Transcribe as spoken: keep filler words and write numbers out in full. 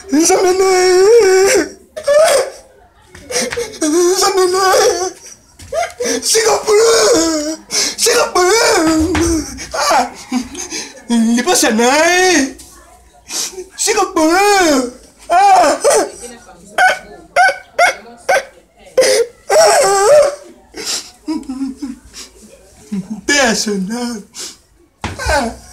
Jamais. Jamais. Singapour. Singapour. Ah. Il pas ça naï. Singapour. Ah. Personnel. Ah.